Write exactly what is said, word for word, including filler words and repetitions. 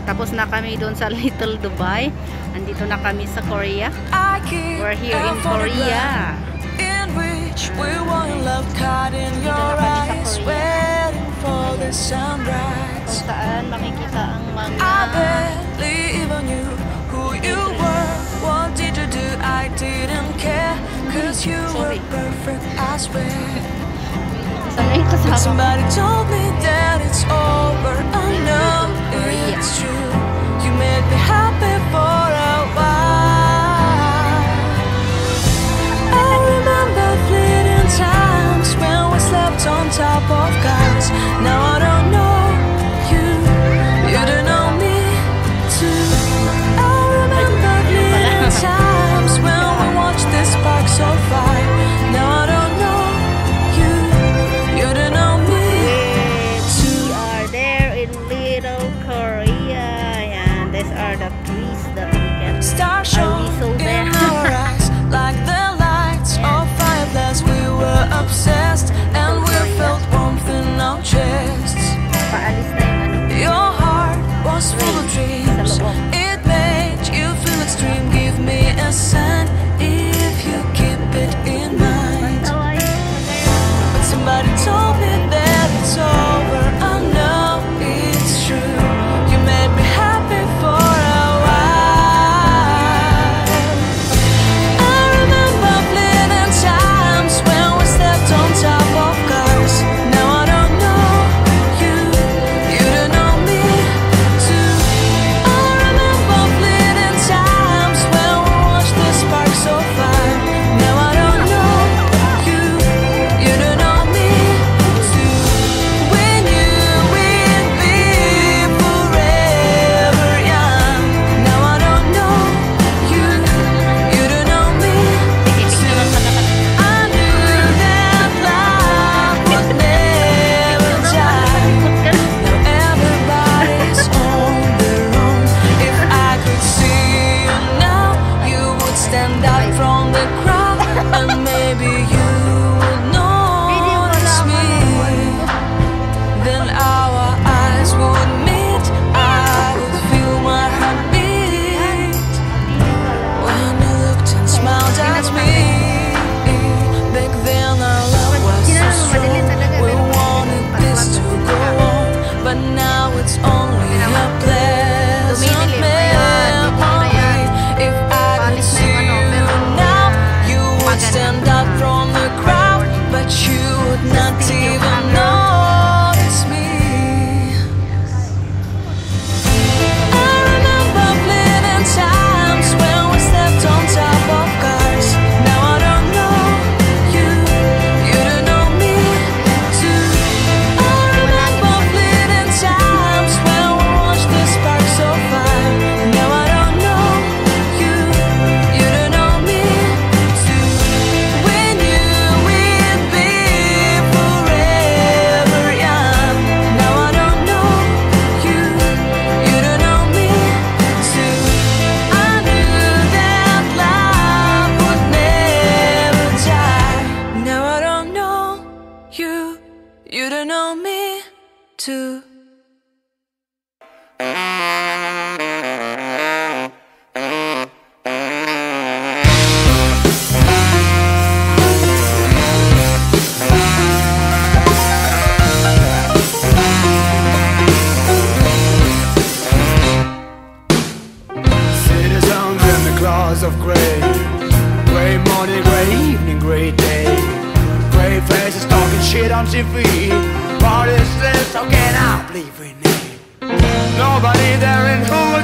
Tapos na kami doon sa Little Dubai. Andito na kami sa Korea. We're here in Korea. In which we want love caught in your eyes, waiting for the sunrise. Kung saan makikita ang mga I barely even knew who you were. What did you do? I didn't care, cause you were perfect, I swear. But somebody told me that it's over. I know it's true. You made me happy for a while. I remember fleeting times when we slept on top of cars. Now I don't know you, you don't know me too. I remember fleeting times when we watched the sparks so far. Now I don't know you, you don't know me too. We are there in Little Korea, and these are the trees that we can Stars shone in our eyes like the lights of fireflies. We were obsessed and we felt warmth in our chests. Paalis na yung ano. Your heart was full of dreams. It made you feel extreme. Give me a sign if you keep it in mind. But somebody told me that it's over. I know it's true. You made me happy for a while. I remember fleeting times when we slept on top of cars. Now I don't know you, you don't know me too. I remember fleeting times when we watched the sparks so far. Now I don't know you, you don't know me too. We knew we'd be forever young. Now I don't know you, you don't know me too. I knew that love would never die. Now everybody's on their own. If I could see you now, you would stand out from the crowd, and maybe you would notice me. Then our eyes would meet. I would feel my heart beat when you looked and smiled at me. Back then our love was so strong. We wanted this to go on, but now it's only a pleasant memory. If I could see you now, you would stand out from the crowd, but you would not even notice me. I remember fleeting times when we slept on top of cars. Now I don't know you, you don't know me too. I remember fleeting times when we watched the sparks so far. Now I don't know you, you don't know me too. We knew we'd be forever young. Now I don't know you, you don't know me too. I knew that love would never die. Now I don't know you, you don't know me too. Citizens in the claws of grey, grey morning, grey evening, grey day, grey faces talking shit on T V, parties lists, how can I believe in it? Nobody there in who